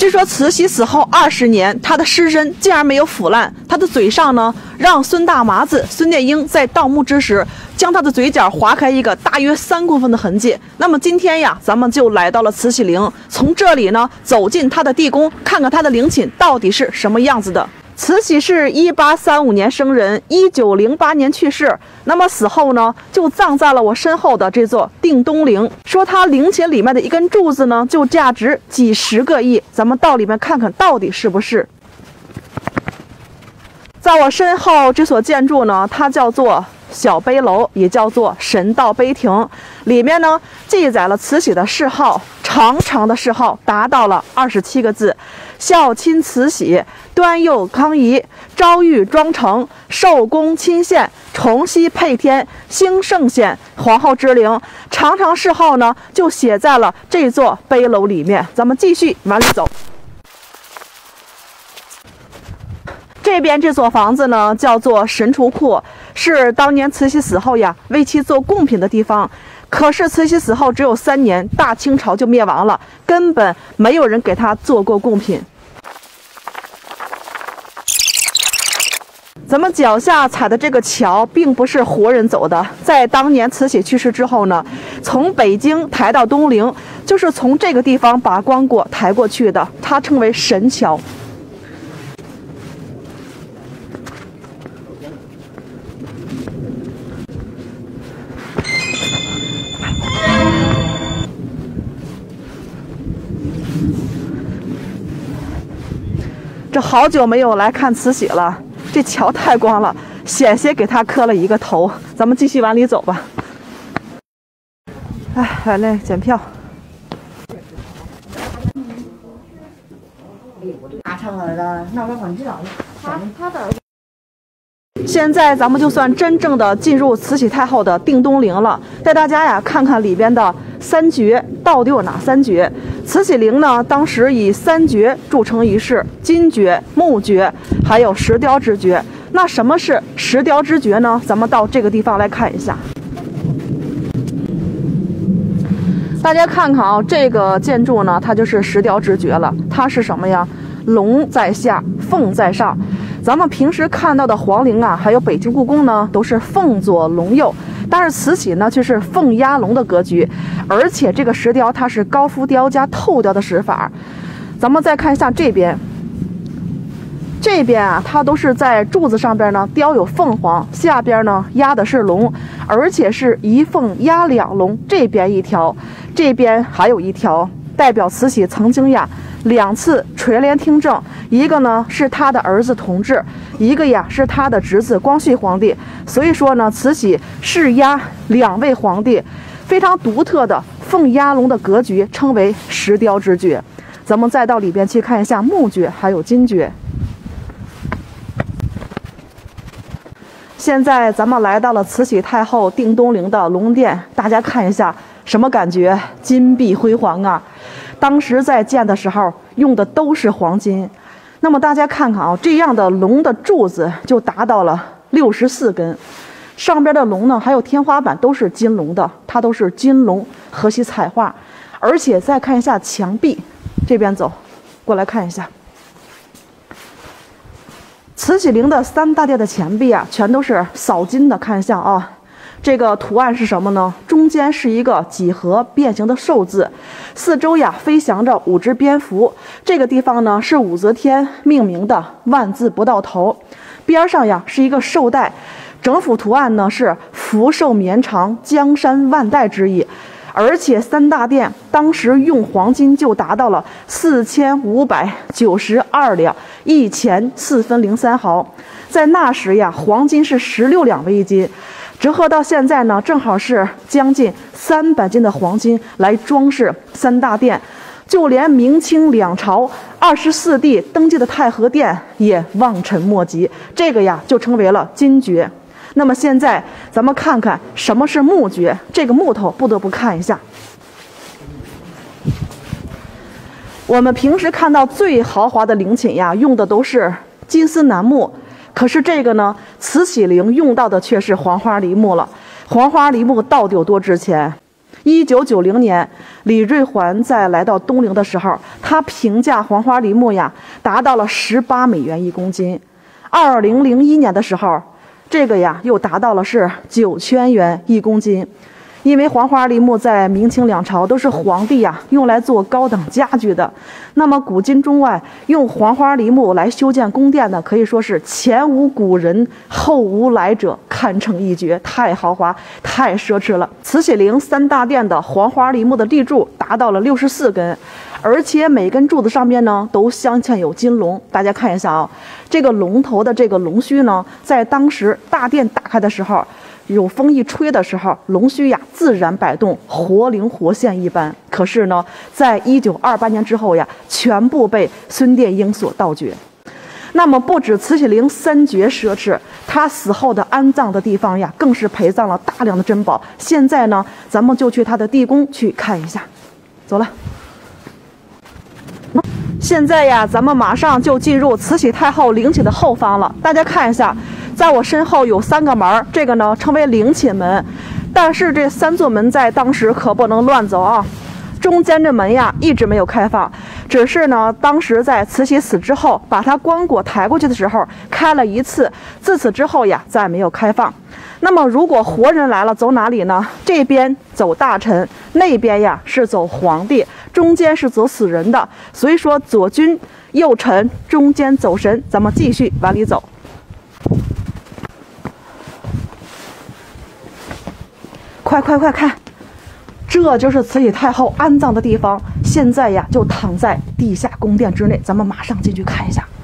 据说慈禧死后20年，她的尸身竟然没有腐烂，她的嘴上呢，让孙大麻子孙殿英在盗墓之时，将她的嘴角划开一个大约3公分的痕迹。那么今天呀，咱们就来到了慈禧陵，从这里呢走进她的地宫，看看她的陵寝到底是什么样子的。慈禧是1835年生人，1908年去世。那么死后呢，就葬在了我身后的这座定东陵。说她陵寝里面的一根柱子呢，就价值几十个亿。咱们到里面看看到底是不是。在我身后这所建筑呢，它叫做小碑楼，也叫做神道碑亭。里面呢记载了慈禧的谥号，长长的谥号达到了27个字：孝亲慈禧，端佑康仪，昭裕庄成，寿恭钦献，崇熙配天，兴圣显，皇后之陵。长长谥号呢就写在了这座碑楼里面。咱们继续往里走。这边这所房子呢叫做神储库，是当年慈禧死后呀为其做贡品的地方。可是慈禧死后只有3年，大清朝就灭亡了，根本没有人给她做过贡品。咱们脚下踩的这个桥并不是活人走的，在当年慈禧去世之后呢，从北京抬到东陵，就是从这个地方把棺椁抬过去的，它称为神桥。这好久没有来看慈禧了，这桥太光了，险些给她磕了一个头。咱们继续往里走吧。哎，来嘞，检票。现在咱们就算真正的进入慈禧太后的定东陵了，带大家呀看看里边的3绝到底有哪3绝。慈禧陵呢，当时以3绝著称一世：金绝、木绝，还有石雕之绝。那什么是石雕之绝呢？咱们到这个地方来看一下。大家看看啊，这个建筑呢，它就是石雕之绝了。它是什么呀？龙在下，凤在上。咱们平时看到的皇陵啊，还有北京故宫呢，都是凤左龙右，但是慈禧呢却是凤压龙的格局，而且这个石雕它是高浮雕加透雕的石法。咱们再看一下这边，这边啊，它都是在柱子上边呢雕有凤凰，下边呢压的是龙，而且是一凤压2龙，这边一条，这边还有一条，代表慈禧曾经呀2次垂帘听政，一个呢是他的儿子同治，一个呀是他的侄子光绪皇帝。所以说呢，慈禧是压2位皇帝，非常独特的凤压龙的格局，称为石雕之绝。咱们再到里边去看一下木绝还有金绝。现在咱们来到了慈禧太后定东陵的龙殿，大家看一下什么感觉？金碧辉煌啊！当时在建的时候用的都是黄金。那么大家看看啊，这样的龙的柱子就达到了64根，上边的龙呢，还有天花板都是金龙的，它都是金龙河西彩画。而且再看一下墙壁，这边走，过来看一下。慈禧陵的3大殿的墙壁啊，全都是扫金的，看一下啊。这个图案是什么呢？中间是一个几何变形的寿字，四周呀飞翔着5只蝙蝠。这个地方呢是武则天命名的万字不到头，边上呀是一个寿带，整幅图案呢是福寿绵长、江山万代之意。而且3大殿当时用黄金就达到了4592两，1钱4分03毫。在那时呀，黄金是16两为1斤。折合到现在呢，正好是将近300斤的黄金来装饰3大殿，就连明清2朝24帝登基的太和殿也望尘莫及。这个呀，就称为了金爵。那么现在咱们看看什么是木爵，这个木头不得不看一下。我们平时看到最豪华的陵寝呀，用的都是金丝楠木。可是这个呢，慈禧陵用到的却是黄花梨木了。黄花梨木到底有多值钱？ 1990年，李瑞环在来到东陵的时候，他评价黄花梨木呀，达到了18美元一公斤。2001年的时候，这个呀又达到了是9000元一公斤。因为黄花梨木在明清两朝都是皇帝呀用来做高等家具的，那么古今中外用黄花梨木来修建宫殿呢，可以说是前无古人后无来者，堪称一绝，太豪华太奢侈了。慈禧陵3大殿的黄花梨木的立柱达到了64根，而且每根柱子上面呢都镶嵌有金龙。大家看一下啊，这个龙头的这个龙须呢，在当时大殿打开的时候，有风一吹的时候，龙须呀自然摆动，活灵活现一般。可是呢，在1928年之后呀，全部被孙殿英所盗掘。那么不止慈禧陵3绝奢侈，他死后的安葬的地方呀，更是陪葬了大量的珍宝。现在呢，咱们就去他的地宫去看一下。走了。现在呀，咱们马上就进入慈禧太后陵寝的后方了。大家看一下，在我身后有3个门，这个呢称为陵寝门。但是这3座门在当时可不能乱走啊。中间这门呀一直没有开放，只是呢当时在慈禧死之后，把它棺椁抬过去的时候开了1次，自此之后呀再没有开放。那么如果活人来了，走哪里呢？这边走大臣，那边呀是走皇帝，中间是走死人的。所以说左君右臣，中间走神。咱们继续往里走。快看，这就是慈禧太后安葬的地方。现在呀就躺在地下宫殿之内，咱们马上进去看一下。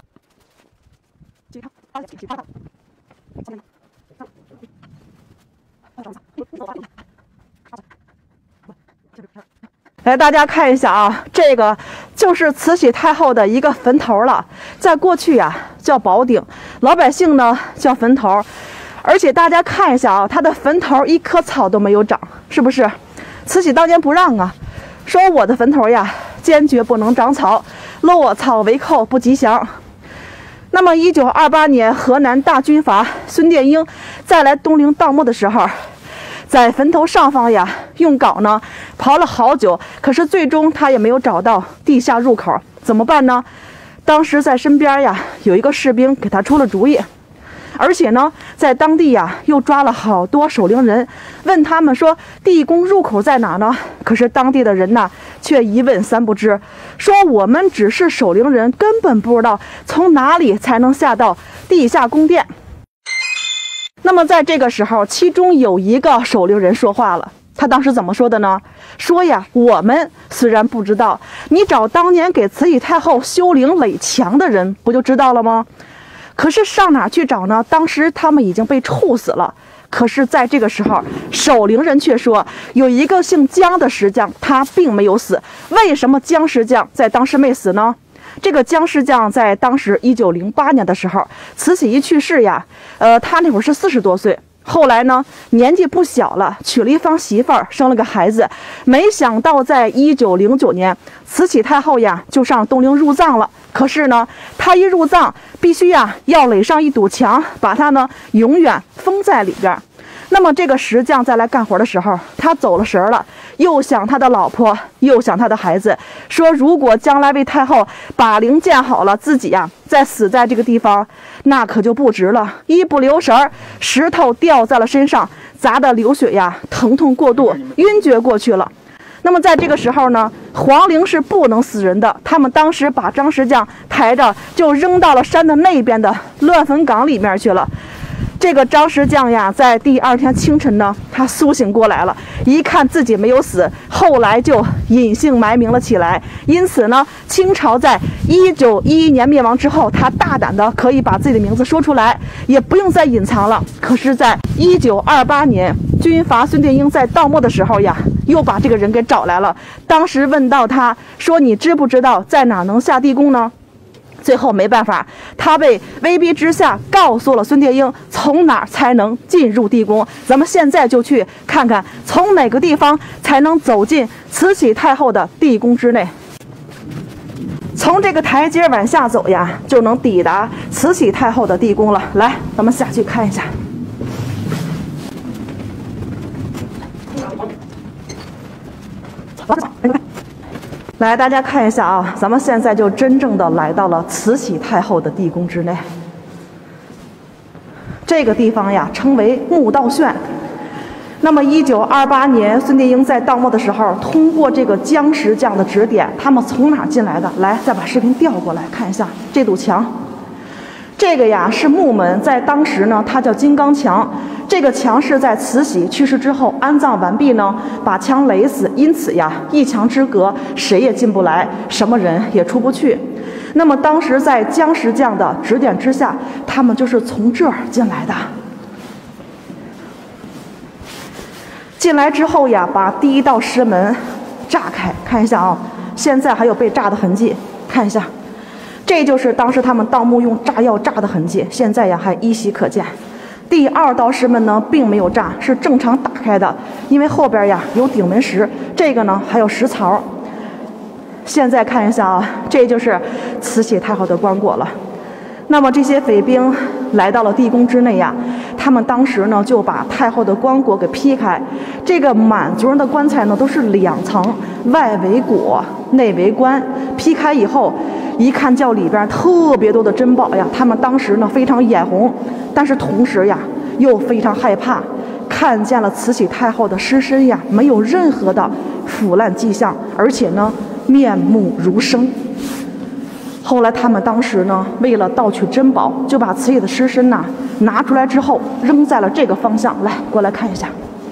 来，大家看一下啊，这个就是慈禧太后的一个坟头了。在过去呀叫宝顶，老百姓呢叫坟头。而且大家看一下啊，它的坟头一棵草都没有长，是不是？慈禧当年不让啊，说我的坟头呀坚决不能长草，落草为寇不吉祥。那么1928年河南大军阀孙殿英再来东陵盗墓的时候，在坟头上方呀用镐呢刨了好久，可是最终他也没有找到地下入口，怎么办呢？当时在身边呀有一个士兵给他出了主意，而且呢在当地呀又抓了好多守陵人，问他们说地宫入口在哪呢？可是当地的人呢却一问三不知，说我们只是守陵人，根本不知道从哪里才能下到地下宫殿。那么在这个时候，其中有一个守陵人说话了，他当时怎么说的呢？说呀，我们虽然不知道，你找当年给慈禧太后修陵垒墙的人不就知道了吗？可是上哪去找呢？当时他们已经被处死了。可是在这个时候，守陵人却说有一个姓姜的石匠，他并没有死。为什么姜石匠在当时没死呢？这个姜石匠在当时1908年的时候，慈禧一去世呀，他那会儿是40多岁。后来呢，年纪不小了，娶了一房媳妇儿，生了个孩子。没想到在1909年，慈禧太后呀就上东陵入葬了。可是呢，她一入葬，必须呀要垒上一堵墙，把它呢永远封在里边。那么这个石匠再来干活的时候，他走了神了，又想他的老婆，又想他的孩子，说如果将来为太后把陵建好了，自己呀再死在这个地方，那可就不值了。一不留神，石头掉在了身上，砸得流血呀，疼痛过度，晕厥过去了。那么在这个时候呢，皇陵是不能死人的，他们当时把张石匠抬着就扔到了山的那边的乱坟岗里面去了。这个张石匠呀，在第2天清晨呢，他苏醒过来了，一看自己没有死，后来就隐姓埋名了起来。因此呢，清朝在1911年灭亡之后，他大胆的可以把自己的名字说出来，也不用再隐藏了。可是，在1928年，军阀孙殿英在盗墓的时候呀，又把这个人给找来了。当时问到他说：“你知不知道在哪能下地宫呢？”最后没办法，他被威逼之下告诉了孙殿英从哪才能进入地宫。咱们现在就去看看从哪个地方才能走进慈禧太后的地宫之内。从这个台阶往下走呀，就能抵达慈禧太后的地宫了。来，咱们下去看一下。 来，大家看一下啊，咱们现在就真正的来到了慈禧太后的地宫之内。这个地方呀，称为墓道炫。那么1928年，孙殿英在盗墓的时候，通过这个江石匠的指点，他们从哪进来的？来，再把视频调过来看一下这堵墙。这个呀是墓门，在当时呢，它叫金刚墙。这个墙是在慈禧去世之后安葬完毕呢，把墙垒死，因此呀，一墙之隔，谁也进不来，什么人也出不去。那么当时在江石匠的指点之下，他们就是从这儿进来的。进来之后呀，把第一道石门炸开，看一下啊，现在还有被炸的痕迹，看一下。这就是当时他们盗墓用炸药炸的痕迹，现在呀还依稀可见。第二道石门呢，并没有炸，是正常打开的，因为后边呀有顶门石，这个呢还有石槽。现在看一下啊，这就是慈禧太后的棺椁了。那么这些匪兵来到了地宫之内呀，他们当时呢就把太后的棺椁给劈开。这个满族人的棺材呢都是2层，外为椁，内为棺。劈开以后，一看叫里边特别多的珍宝呀，他们当时呢非常眼红，但是同时呀又非常害怕，看见了慈禧太后的尸身呀，没有任何的腐烂迹象，而且呢面目如生。后来他们当时呢，为了盗取珍宝，就把慈禧的尸身呐拿出来之后，扔在了这个方向。来，过来看一下。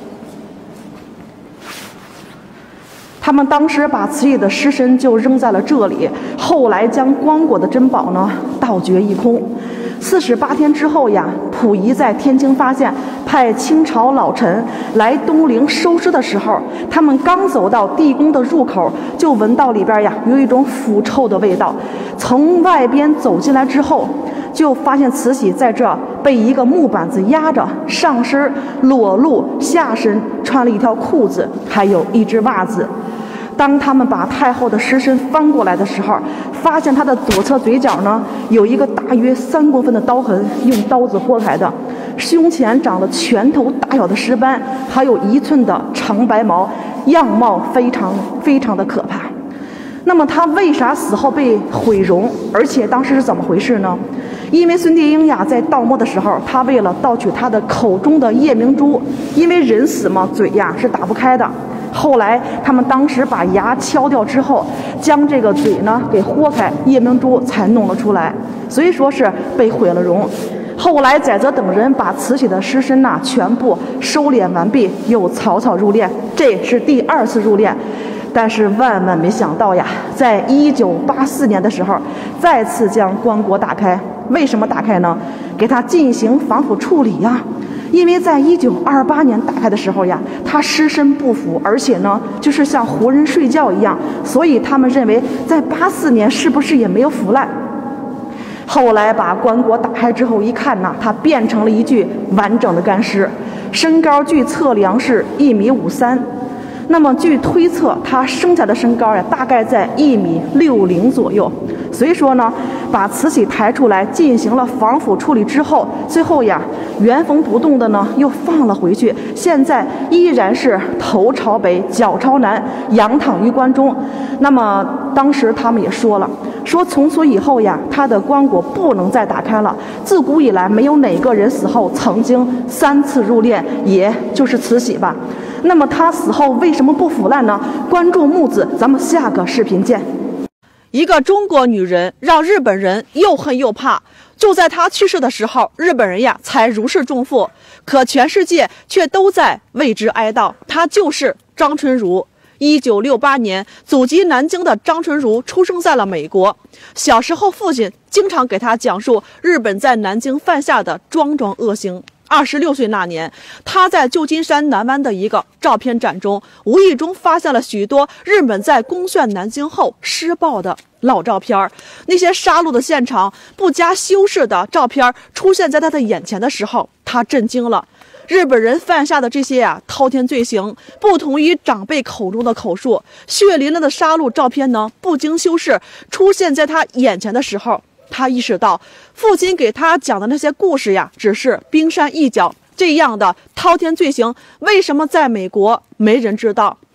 他们当时把慈禧的尸身就扔在了这里，后来将棺椁的珍宝呢盗掘一空。48天之后呀，溥仪在天津发现，派清朝老臣来东陵收尸的时候，他们刚走到地宫的入口，就闻到里边呀有一种腐臭的味道。从外边走进来之后，就发现慈禧在这被一个木板子压着，上身裸露，下身穿了一条裤子，还有一只袜子。当他们把太后的尸身翻过来的时候，发现她的左侧嘴角呢有一个大约3公分的刀痕，用刀子豁开的，胸前长了拳头大小的尸斑，还有1寸的长白毛，样貌非常的可怕。那么他为啥死后被毁容？而且当时是怎么回事呢？因为孙殿英呀在盗墓的时候，他为了盗取他的口中的夜明珠，因为人死嘛，嘴呀是打不开的。后来他们当时把牙敲掉之后，将这个嘴呢给豁开，夜明珠才弄了出来，所以说是被毁了容。后来载泽等人把慈禧的尸身呐全部收敛完毕，又草草入殓，这是第2次入殓。但是万万没想到呀，在1984年的时候，再次将棺椁打开。为什么打开呢？给它进行防腐处理呀。因为在1928年打开的时候呀，他尸身不腐，而且呢就是像活人睡觉一样，所以他们认为在84年是不是也没有腐烂。后来把棺椁打开之后一看呢，它变成了一具完整的干尸，身高据测量是1.53米。那么据推测，他生下的身高呀，大概在1.60米左右。所以说呢，把慈禧抬出来进行了防腐处理之后，最后呀原封不动的呢又放了回去。现在依然是头朝北，脚朝南，仰躺于棺中。那么当时他们也说了，说从此以后呀，他的棺椁不能再打开了。自古以来，没有哪个人死后曾经3次入殓，也就是慈禧吧。那么他死后为什么不腐烂呢？关注木子，咱们下个视频见。 一个中国女人让日本人又恨又怕，就在她去世的时候，日本人呀才如释重负，可全世界却都在为之哀悼。她就是张纯如。1968年，祖籍南京的张纯如出生在了美国。小时候，父亲经常给她讲述日本在南京犯下的桩桩恶行。26岁那年，他在旧金山南湾的一个照片展中，无意中发现了许多日本在攻陷南京后施暴的老照片。那些杀戮的现场、不加修饰的照片出现在他的眼前的时候，他震惊了。日本人犯下的这些滔天罪行，不同于长辈口中的口述，血淋淋的杀戮照片呢，不经修饰出现在他眼前的时候，他意识到父亲给他讲的那些故事呀，只是冰山一角。这样的滔天罪行为什么在美国没人知道？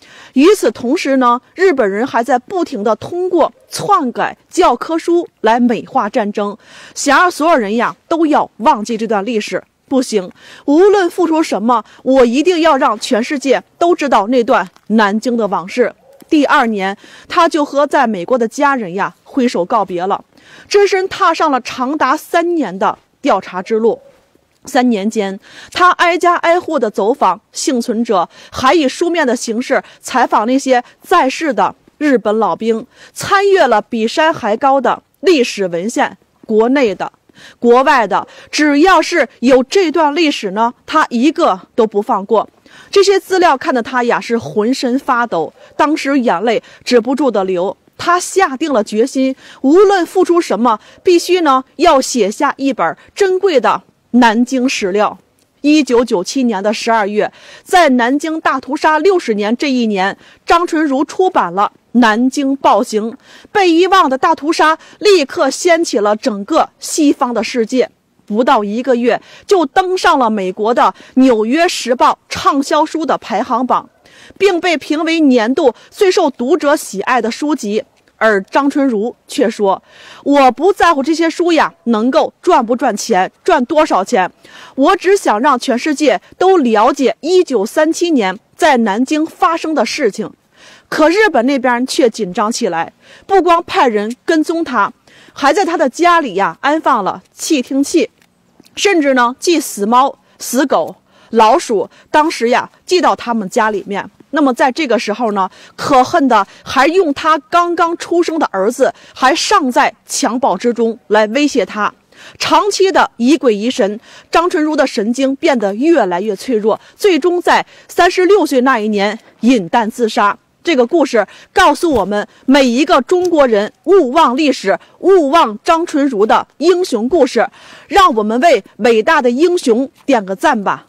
与此同时呢，日本人还在不停地通过篡改教科书来美化战争，想让所有人呀都要忘记这段历史。不行，无论付出什么，我一定要让全世界都知道那段南京的往事。第2年，他就和在美国的家人呀挥手告别了，只身踏上了长达3年的调查之路。3年间，他挨家挨户的走访幸存者，还以书面的形式采访那些在世的日本老兵，参阅了比山还高的历史文献，国内的、国外的，只要是有这段历史呢，他一个都不放过。这些资料看得他呀是浑身发抖，当时眼泪止不住的流。他下定了决心，无论付出什么，必须呢要写下一本珍贵的南京史料。1997年的12月，在南京大屠杀60年这一年，张纯如出版了《南京暴行》，被遗忘的大屠杀立刻掀起了整个西方的世界。不到1个月，就登上了美国的《纽约时报》畅销书的排行榜，并被评为年度最受读者喜爱的书籍。而张纯如却说：“我不在乎这些书呀能够赚不赚钱，赚多少钱，我只想让全世界都了解1937年在南京发生的事情。”可日本那边却紧张起来，不光派人跟踪他，还在他的家里呀安放了窃听器，甚至呢寄死猫、死狗、老鼠，当时呀寄到他们家里面。那么在这个时候呢，可恨的还用他刚刚出生的儿子还尚在襁褓之中来威胁他。长期的疑鬼疑神，张纯如的神经变得越来越脆弱，最终在36岁那一年饮弹自杀。这个故事告诉我们，每一个中国人勿忘历史，勿忘张纯如的英雄故事。让我们为伟大的英雄点个赞吧。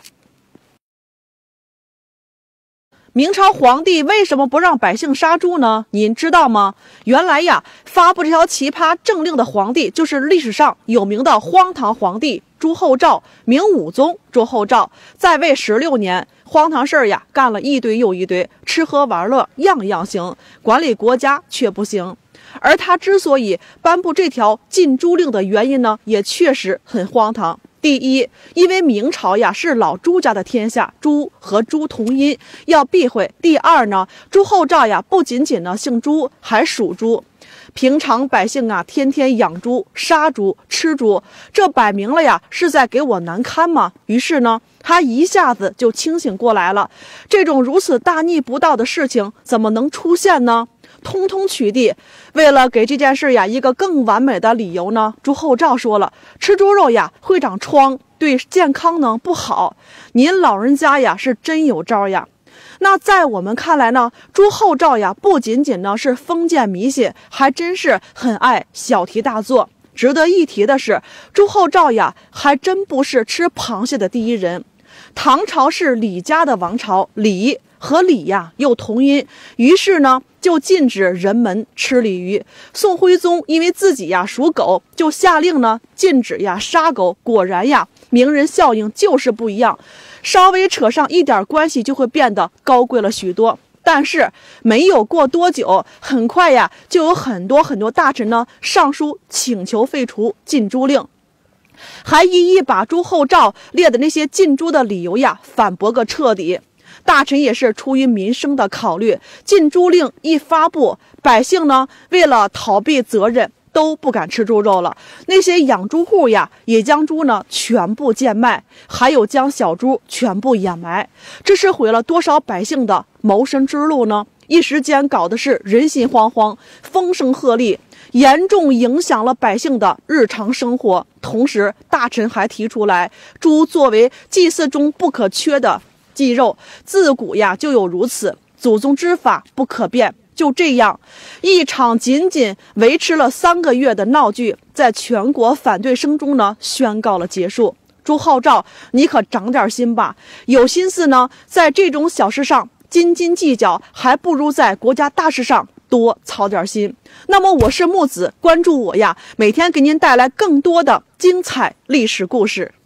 明朝皇帝为什么不让百姓杀猪呢？您知道吗？原来呀，发布这条奇葩政令的皇帝就是历史上有名的荒唐皇帝朱厚照，明武宗朱厚照，在位16年，荒唐事儿呀干了一堆又一堆，吃喝玩乐样样行，管理国家却不行。而他之所以颁布这条禁猪令的原因呢，也确实很荒唐。第一，因为明朝呀是老朱家的天下，朱和猪同音，要避讳。第二呢，朱厚照呀不仅仅呢姓朱，还属猪。平常百姓啊天天养猪、杀猪、吃猪，这摆明了呀是在给我难堪嘛。于是呢，他一下子就清醒过来了，这种如此大逆不道的事情怎么能出现呢？通通取缔。为了给这件事呀一个更完美的理由呢，朱厚照说了，吃猪肉呀会长疮，对健康呢不好。您老人家呀是真有招呀。那在我们看来呢，朱厚照呀不仅仅呢是封建迷信，还真是很爱小题大做。值得一提的是，朱厚照呀还真不是吃螃蟹的第一人。唐朝是李家的王朝，李和鲤呀又同音，于是呢就禁止人们吃鲤鱼。宋徽宗因为自己呀属狗，就下令呢禁止呀杀狗。果然呀，名人效应就是不一样，稍微扯上一点关系就会变得高贵了许多。但是没有过多久，很快呀就有很多大臣呢上书请求废除禁猪令，还一一把朱厚照列的那些禁猪的理由呀反驳个彻底。大臣也是出于民生的考虑，禁猪令一发布，百姓呢为了逃避责任都不敢吃猪肉了。那些养猪户呀也将猪呢全部贱卖，还有将小猪全部掩埋。这是毁了多少百姓的谋生之路呢？一时间搞得是人心惶惶，风声鹤唳，严重影响了百姓的日常生活。同时大臣还提出来，猪作为祭祀中不可缺的祭肉，自古呀就有如此，祖宗之法不可变。就这样，一场仅仅维持了3个月的闹剧，在全国反对声中呢宣告了结束。朱厚照，你可长点心吧，有心思呢在这种小事上斤斤计较，还不如在国家大事上多操点心。那么我是木子，关注我呀，每天给您带来更多的精彩历史故事。